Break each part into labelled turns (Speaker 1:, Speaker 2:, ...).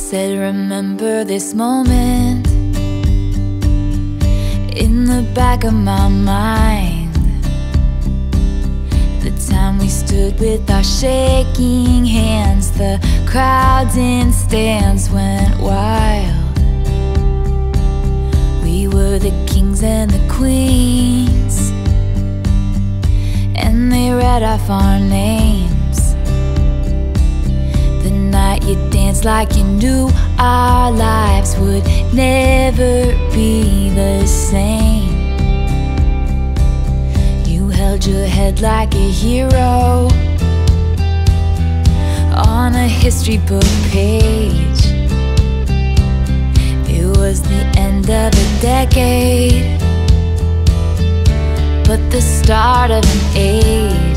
Speaker 1: said, remember this moment in the back of my mind. The time we stood with our shaking hands, the crowds in stands went wild. We were the kings and the queens, and they read off our names. The night you danced like you knew our lives would never be the same. You held your head like a hero on a history book page. It was the end of a decade, but the start of an age.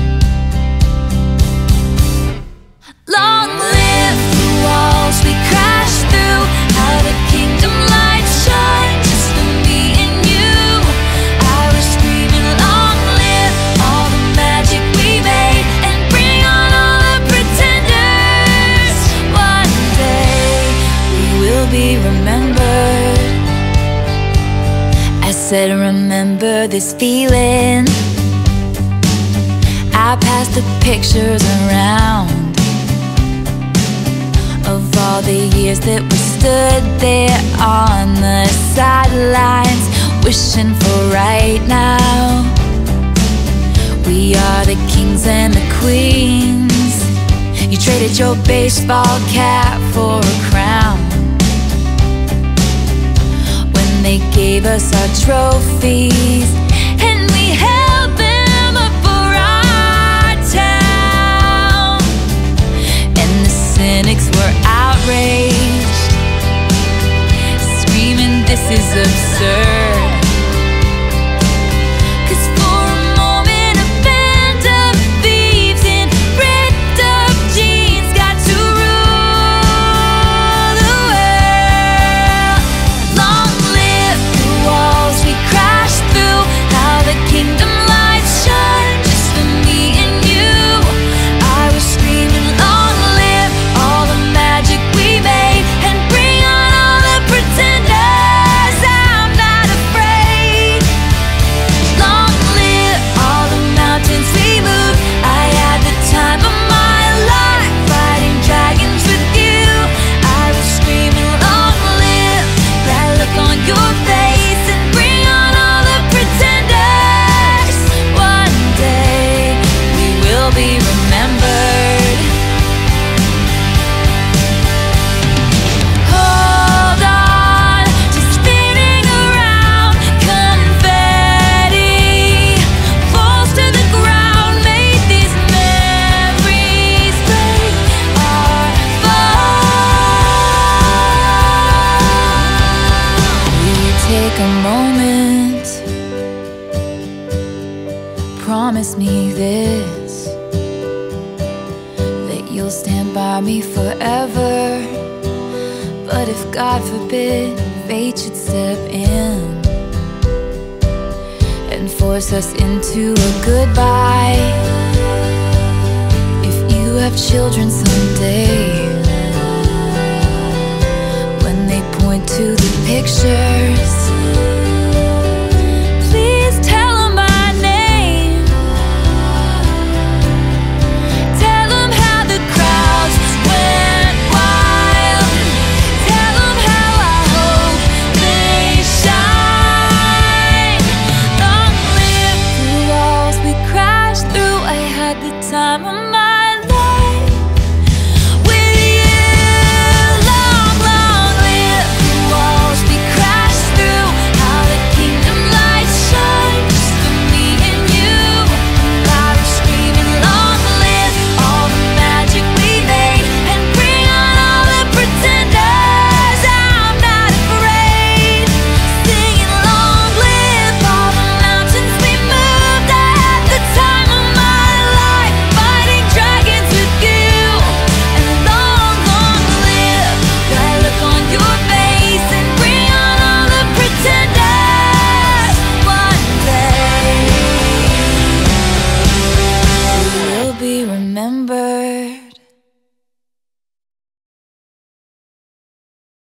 Speaker 1: Long live the walls we crashed through, how the kingdom lights shine just for me and you. I was screaming, long live all the magic we made, and bring on all the pretenders. One day we will be remembered. I said, remember this feeling. I passed the pictures around of all the years that we stood there on the sidelines, wishing for right now. We are the kings and the queens. You traded your baseball cap for a crown when they gave us our trophies, and we held them up for our town. And the cynics were outraged, screaming, this is absurd. 'Cause for a moment a band of thieves in ripped up jeans got to rule the world. Long live the walls we crashed through, how the kingdom lights shine just for me and you. I was screaming, long live all the magic we made, and bring on all the pretenders. I'm not afraid. Long live all the mountains we moved. I had the time of my life fighting dragons with you. I was screaming, long live that look on your face, and bring on all the pretenders. One day we will be remembered. Hold on to spinning around, confetti falls to the ground. May these memories break our fall. Will you take a moment? Promise me this, that you'll stand by me forever. But if God forbid fate should step in and force us into a goodbye, if you have children someday, when they point to the pictures, please tell them my name. Tell them how the crowds went wild. Tell them how I hope they shine. Long live the walls we crashed through. I had the time of my life with you. Long, long live the walls we crashed through, how the kingdom lights shine just for me and you. I was screaming, long live all the magic we made, and bring on all the pretenders. I'm not afraid. Singing, long live all the mountains we moved. I had the time of my life fighting dragons with you. And long, long live that look on your face, and bring on all the pretenders. One day we will be remembered.